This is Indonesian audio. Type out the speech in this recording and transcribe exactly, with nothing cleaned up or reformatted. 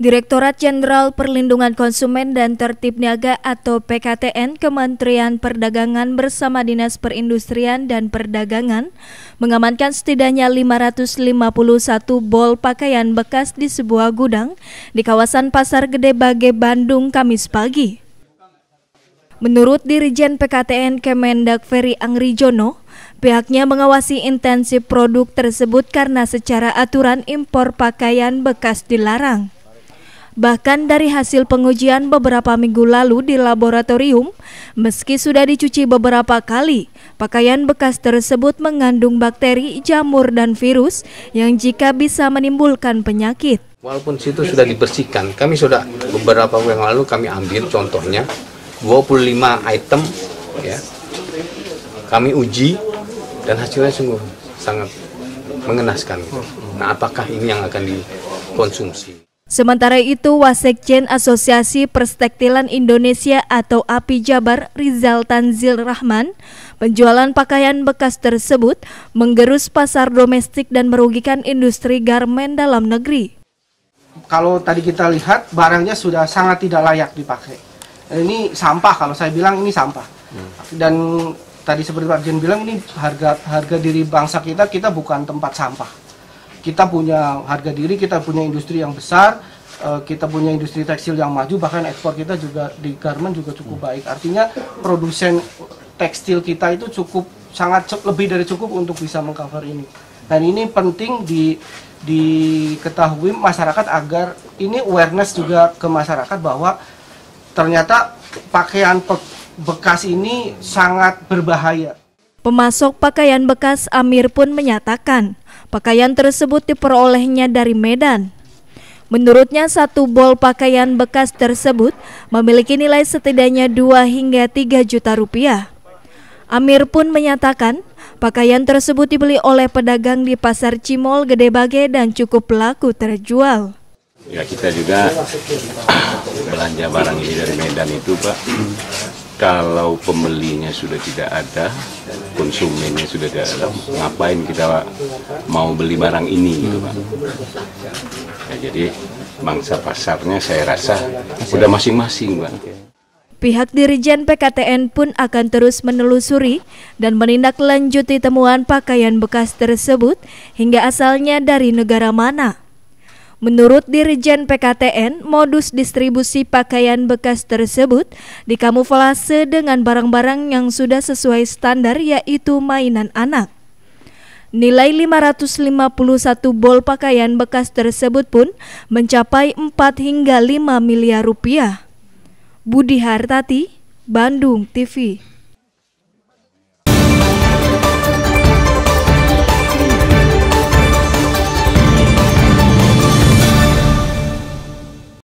Direktorat Jenderal Perlindungan Konsumen dan Tertib Niaga atau P K T N Kementerian Perdagangan bersama Dinas Perindustrian dan Perdagangan mengamankan setidaknya lima ratus lima puluh satu bol pakaian bekas di sebuah gudang di kawasan Pasar Gede Bage, Bandung, Kamis pagi. Menurut Dirjen P K T N Kemendag Ferry Angrijono, pihaknya mengawasi intensif produk tersebut karena secara aturan impor pakaian bekas dilarang. Bahkan dari hasil pengujian beberapa minggu lalu di laboratorium, meski sudah dicuci beberapa kali, pakaian bekas tersebut mengandung bakteri, jamur, dan virus yang jika bisa menimbulkan penyakit. Walaupun situ sudah dibersihkan, kami sudah beberapa waktu yang lalu kami ambil contohnya dua puluh lima item, ya, kami uji dan hasilnya sungguh sangat mengenaskan. Nah, apakah ini yang akan dikonsumsi? Sementara itu, Wasekjen Asosiasi Perstektilan Indonesia atau A P I Jabar, Rizal Tanzil Rahman, penjualan pakaian bekas tersebut menggerus pasar domestik dan merugikan industri garmen dalam negeri. Kalau tadi kita lihat, barangnya sudah sangat tidak layak dipakai. Ini sampah, kalau saya bilang ini sampah. Dan tadi seperti Pak Jen bilang, ini harga harga diri bangsa kita, kita bukan tempat sampah. Kita punya harga diri, kita punya industri yang besar, kita punya industri tekstil yang maju, bahkan ekspor kita juga di garmen juga cukup baik. Artinya produsen tekstil kita itu cukup sangat lebih dari cukup untuk bisa mengcover ini. Dan ini penting di diketahui masyarakat agar ini awareness juga ke masyarakat bahwa ternyata pakaian bekas ini sangat berbahaya. Pemasok pakaian bekas Amir pun menyatakan pakaian tersebut diperolehnya dari Medan. Menurutnya satu bol pakaian bekas tersebut memiliki nilai setidaknya dua hingga tiga juta rupiah. Amir pun menyatakan pakaian tersebut dibeli oleh pedagang di Pasar Cimol Gede Bage dan cukup laku terjual. Ya, kita juga belanja barang ini dari Medan itu, Pak. Kalau pembelinya sudah tidak ada, konsumennya sudah tidak ada, ngapain kita mau beli barang ini, gitu, Pak. Ya, jadi mangsa pasarnya saya rasa sudah masing-masing, Pak. Pihak Dirjen P K T N pun akan terus menelusuri dan menindaklanjuti temuan pakaian bekas tersebut hingga asalnya dari negara mana. Menurut Dirjen P K T N, modus distribusi pakaian bekas tersebut dikamuflase dengan barang-barang yang sudah sesuai standar, yaitu mainan anak. Nilai lima ratus lima puluh satu bol pakaian bekas tersebut pun mencapai empat hingga lima miliar rupiah. Budi Hartati, Bandung T V.